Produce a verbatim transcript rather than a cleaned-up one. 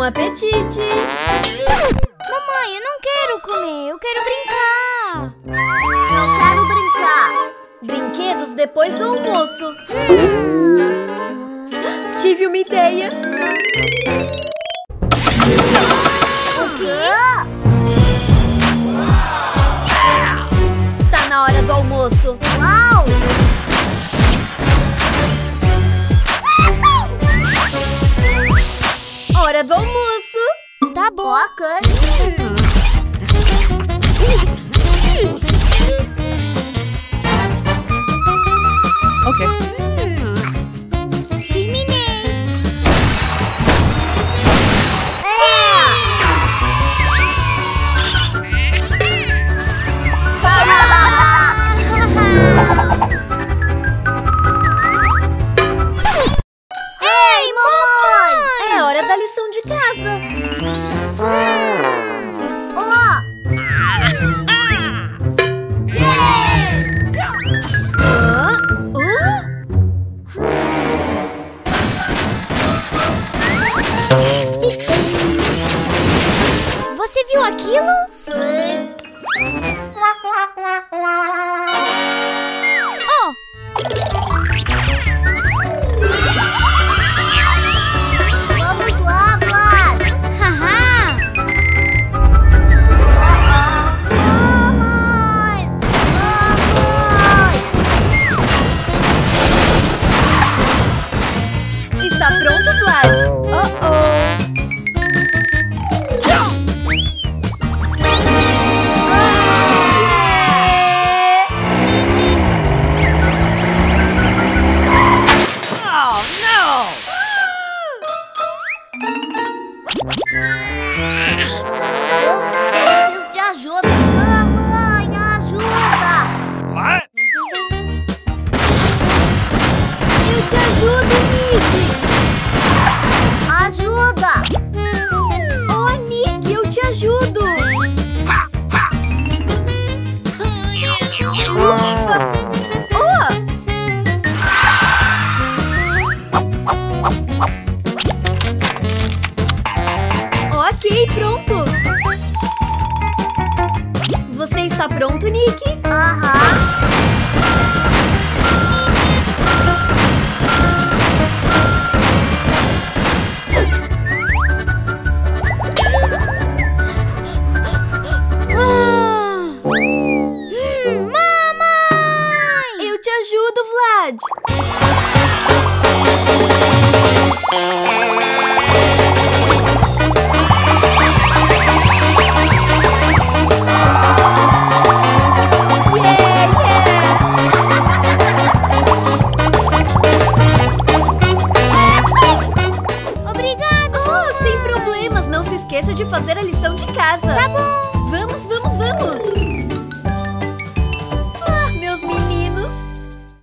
apetite! Mamãe, eu não quero comer, eu quero brincar! Eu quero brincar! Brinquedos depois do almoço! Tive uma ideia! O quê? Está na hora do almoço! Uau! Hora do almoço! Tá bom! Bacana! Ok. Terminei! Ei, mamãe! É hora da lição de casa! Ó! Hã? Hã? Você viu aquilo? Sim! Oh! Vamos lá, Vlad! Haha! Mamãe! Mamãe! Está pronto, Vlad? Oh, oh! Eu preciso de ajuda! Mamãe, ajuda! What? Eu te ajudo, Nick! Ajuda! Oh, Nick, eu te ajudo! Ufa! Oh! Ok, pronto! Você está pronto, Nick? Aham! Ah! Hum, mamãe! Eu te ajudo, Vlad! Yeah, yeah! Obrigado! Oh, sem problemas, não se esqueça de fazer a lição de casa! Tá bom!